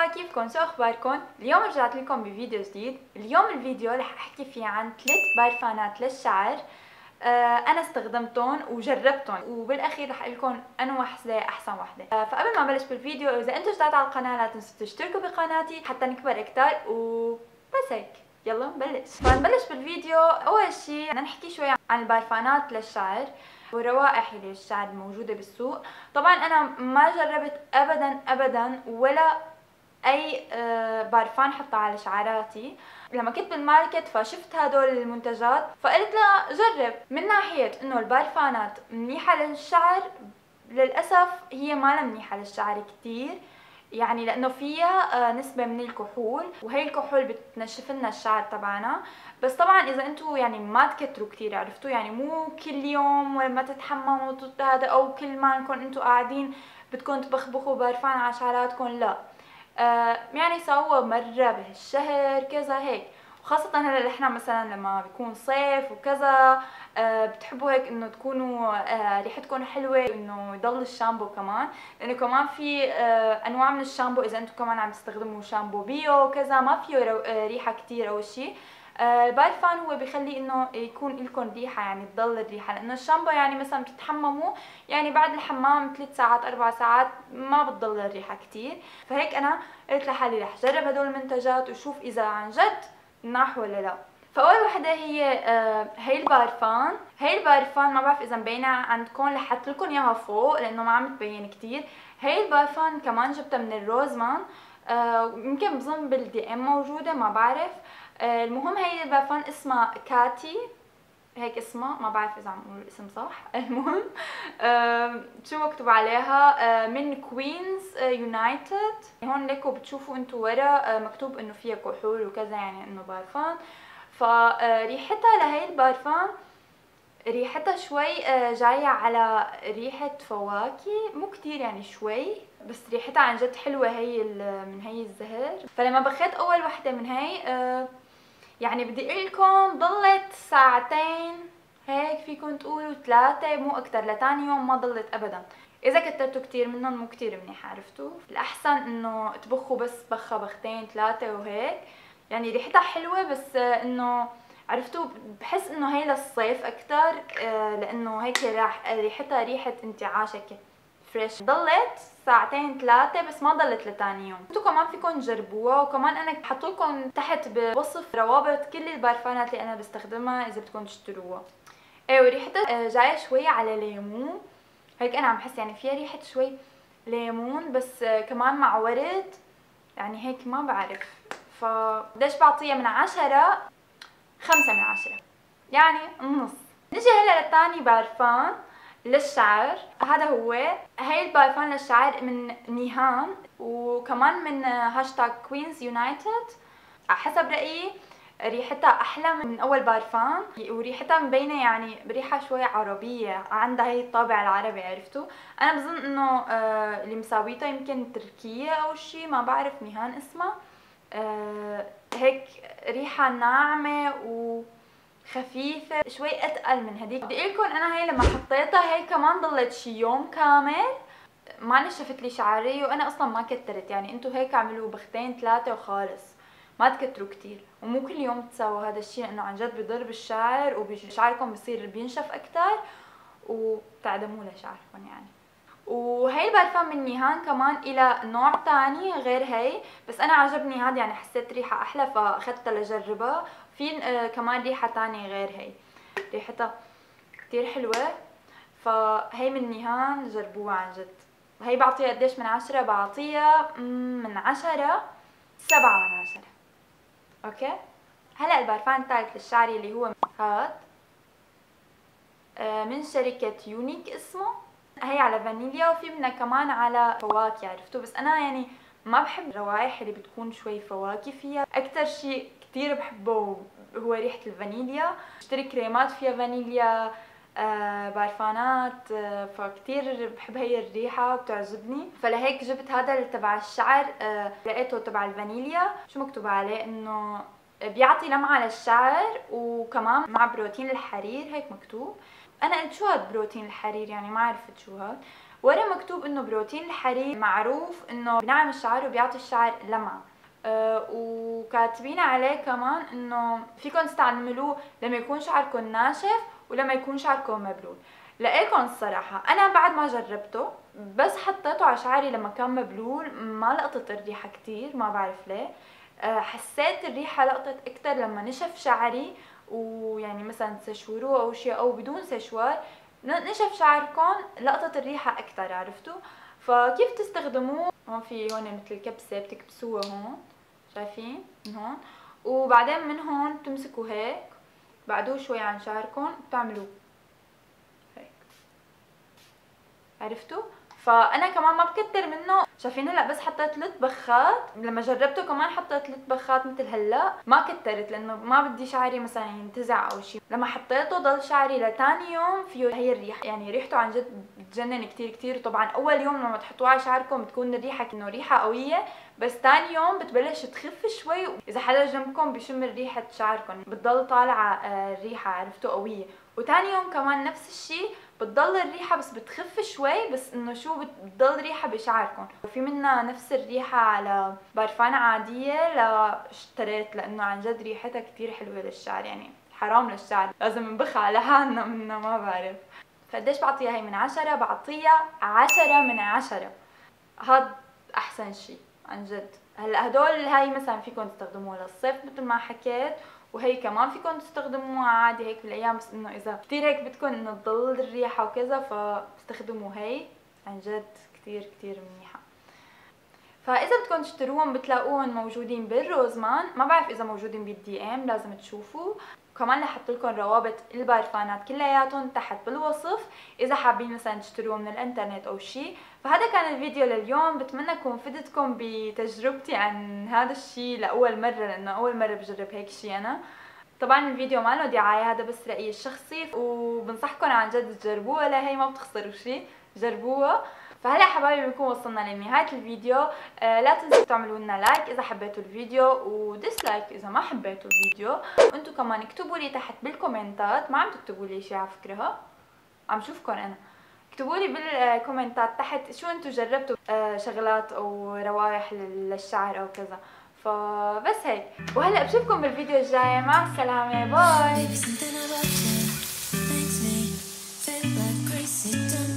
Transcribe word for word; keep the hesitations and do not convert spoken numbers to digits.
مرحبا، كيفكم؟ شو اخباركم؟ اليوم رجعت لكم بفيديو جديد. اليوم الفيديو رح احكي فيه عن ثلاث بارفانات للشعر. آه انا استخدمتهم وجربتهم، وبالاخير رح اقول لكم انو وحده احسن وحده. آه فقبل ما ابلش بالفيديو، اذا انتم جداد على القناه لا تنسوا تشتركوا بقناتي حتى نكبر اكثر، وبس هيك. يلا نبلش. فنبلش بالفيديو. اول شيء بدنا نحكي شوي عن البارفانات للشعر والروائح اللي للشعر الموجوده بالسوق. طبعا انا ما جربت ابدا ابدا ولا اي بارفان حطها على شعراتي. لما كنت بالماركت فشفت هدول المنتجات فقلت لا جرب. من ناحيه انه البارفانات منيحه للشعر، للاسف هي ما منيحه للشعر كثير، يعني لانه فيها نسبه من الكحول، وهي الكحول بتنشف لنا الشعر تبعنا. بس طبعا اذا انتم يعني ما تكتروا كثير، عرفتوا، يعني مو كل يوم ولما تتحمموا هذا او كل ما انكم انتم قاعدين بدكم تبخبخوا بارفان على شعراتكم، لا. آه يعني سوا مرة بهالشهر كذا هيك. وخاصة هلا نحنا مثلا لما بيكون صيف وكذا، آه بتحبوا هيك انه تكونوا آه ريحتكم حلوة، انه يضل الشامبو كمان، لانه كمان في آه انواع من الشامبو اذا انتم كمان عم تستخدموا شامبو بيو وكذا ما فيه آه ريحة كتير اول شيء. آه البارفان هو بيخلي انه يكون لكم ريحه، يعني تضل الريحه، لانه الشامبو يعني مثلا بتتحمموا يعني بعد الحمام ثلاث ساعات اربع ساعات ما بتضل الريحه كتير. فهيك انا قلت لحالي رح جرب هدول المنتجات وشوف اذا عن جد مناح ولا لا. فاول وحده هي آه هي البارفان. هي البارفان ما بعرف اذا مبينه عندكم، رح احط لكم اياها فوق لانه ما عم تبين كتير. هي البارفان كمان جبتها من الروزمان، آه يمكن بظن بالدي ام موجوده، ما بعرف. آه المهم هي البارفان اسمها كاتي، هيك اسمها، ما بعرف اذا عم اقول الاسم صح. المهم آه شو مكتوب عليها؟ آه من كوينز يونايتد. هون ليكو بتشوفوا انتم ورا آه مكتوب انه فيها كحول وكذا، يعني انه بارفان. فريحتها لهي البارفان ريحتها شوي جاية على ريحة فواكه، مو كتير يعني شوي، بس ريحتها عن جد حلوة. هي من هي الزهر. فلما بخيت اول وحدة من هي يعني بدي اقول لكم ضلت ساعتين هيك، فيكم تقولوا ثلاثة مو اكتر، لتاني يوم ما ضلت ابدا. اذا كترتوا كتير منهم مو كتير منيح، عرفتوا. الاحسن انه تبخوا بس بخة بختين ثلاثة وهيك، يعني ريحتها حلوة، بس انه عرفتوا بحس انه هي للصيف اكثر، لانه هيك راح ريحتها ريحه انتعاش هيك فريش. ضلت ساعتين ثلاثه بس ما ضلت لتاني يوم. انتم كمان فيكم تجربوها، وكمان انا حط لكم تحت بوصف روابط كل البارفانات اللي انا بستخدمها اذا بدكم تشتروها. ايه، وريحتها جايه شوي على ليمون هيك، انا عم بحس يعني فيها ريحه شوي ليمون، بس كمان مع ورد، يعني هيك ما بعرف. فقديش بعطيها من عشرة؟ خمسة من عشرة، يعني النص. نجي هلا لتاني بارفان للشعر. هذا هو هي البارفان للشعر من نيهان، وكمان من هاشتاج كوينز يونايتد. على حسب رأيي ريحتها احلى من اول بارفان، وريحتها مبينه يعني بريحه شوي عربيه، عندها هي الطابع العربي، عرفتوا. انا بظن انه آه اللي مساويتها يمكن تركيه او شيء، ما بعرف نيهان اسمها. آه هيك ريحه ناعمه وخفيفه شوي اتقل من هديك. بدي اقول لكم انا هي لما حطيتها هي كمان ضلت شي يوم كامل ما نشفت لي شعري، وانا اصلا ما كترت. يعني انتم هيك اعملوا بختين ثلاثه وخالص، ما تكتروا كتير، ومو كل يوم تسووا هذا الشيء لانه عن جد بضر بالشعر، وشعركم بصير بينشف اكثر وبتعدموا لشعركم يعني. وهي البارفان من نيهان كمان الى نوع تاني غير هي، بس انا عجبني هذا، يعني حسيت ريحه احلى فاخذتها لجربها. في آه كمان ريحه تانية غير هي، ريحتها كتير حلوه. فهي من نيهان، جربوها عن جد. هي بعطيها قديش من عشرة؟ بعطيها من عشرة سبعة من عشرة. اوكي. هلا البارفان الثالث للشعري اللي هو هاد من شركة يونيك اسمه. هي على فانيليا، وفي منها كمان على فواكه، عرفتوا. بس انا يعني ما بحب الروائح اللي بتكون شوي فواكه فيها. اكثر شيء كثير بحبه هو ريحة الفانيليا. بشتري كريمات فيها فانيليا، آه بارفانات، آه فكتير بحب هي الريحة بتعجبني. فلهيك جبت هذا اللي تبع الشعر، آه لقيته تبع الفانيليا. شو مكتوب عليه؟ انه بيعطي لمعة للشعر، وكمان مع بروتين الحرير، هيك مكتوب. انا قلت شو هاد بروتين الحرير؟ يعني ما عرفت شو هاد. ورا مكتوب انه بروتين الحرير معروف انه بنعم الشعر وبيعطي الشعر لمعة. أه وكاتبين عليه كمان انه فيكم تستعملوه لما يكون شعركم ناشف ولما يكون شعركم مبلول. لإلكم الصراحة أنا بعد ما جربته بس حطيته على شعري لما كان مبلول ما لقطت الريحة كتير، ما بعرف ليه. أه حسيت الريحة لقطت أكتر لما نشف شعري، ويعني مثلا تسشوروه أو شيء أو بدون سشوار نشف شعركم لقطت الريحة أكتر، عرفتوا؟ فكيف تستخدموه؟ هون في هون مثل الكبسة بتكبسوها هون، شايفين؟ من هون، وبعدين من هون بتمسكوا هيك بعدوه شوي عن شعركم بتعملوه هيك، عرفتوا؟ فانا كمان ما بكتر منه، شايفين هلا بس حطيت ثلاث بخات، لما جربته كمان حطيت ثلاث بخات مثل هلا، ما كترت لانه ما بدي شعري مثلا ينتزع او شيء. لما حطيته ضل شعري لتاني يوم فيه هي الريحه، يعني ريحته عن جد بتجنن كتير كتير. طبعا اول يوم لما تحطوه على شعركم بتكون الريحه انه ريحه قويه، بس ثاني يوم بتبلش تخف شوي، اذا حدا جنبكم بشم ريحه شعركم بتضل طالعه الريحه، عرفتوا؟ قويه. وثاني يوم كمان نفس الشيء بتضل الريحه بس بتخف شوي، بس انه شو بتضل ريحه بشعركم. وفي منها نفس الريحه على برفان عاديه لا اشتريت، لانه عن جد ريحتها كتير حلوه للشعر، يعني حرام للشعر لازم نبخ على حالنا منها، ما بعرف. فقديش بعطيها هي من عشرة؟ بعطيها عشرة من عشرة. هاد احسن شيء عن جد. هلا هدول هاي مثلا فيكم تستخدموها للصيف مثل ما حكيت، وهي كمان فيكم تستخدموها عادي هيك بالايام، بس انه اذا كثير هيك بدكم انه تضل الريحه وكذا فاستخدموا هي، عن جد كثير كثير منيحه. فاذا بدكم تشتروهم بتلاقوهم موجودين بالروزمان، ما بعرف اذا موجودين بالدي ام، لازم تشوفوا. كمان رح احط لكم روابط البرفانات كلياتهم تحت بالوصف اذا حابين مثلا تشتروهم من الانترنت او شيء. فهذا كان الفيديو لليوم، بتمنى اكون فدتكم بتجربتي عن هذا الشيء لاول مره، لانه اول مره بجرب هيك شيء انا. طبعا الفيديو ما له دعايه، هذا بس رايي الشخصي، وبنصحكم عن جد تجربوها، لا هي ما بتخسروا شيء، جربوها. فهلا حبايبي بنكون وصلنا لنهايه الفيديو. آه لا تنسوا تعملوا لنا لايك اذا حبيتوا الفيديو، وديسلايك اذا ما حبيتوا الفيديو. وانتم كمان اكتبوا لي تحت بالكومنتات، ما عم تكتبوا لي شيء على فكره، عم شوفكم انا. اكتبوا لي بالكومنتات تحت شو انتم جربتوا آه شغلات او روائح للشعر او كذا. فبس هيك، وهلا بشوفكم بالفيديو الجاي، مع السلامه، باي.